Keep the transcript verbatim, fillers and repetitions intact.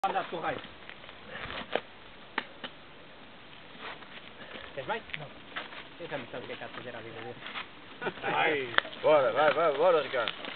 Anda, słuchaj. Queres mais? Não. Eu já me sabe o que é que há de fazer à vida dele. Bora, vai, vai, bora, Ricardo.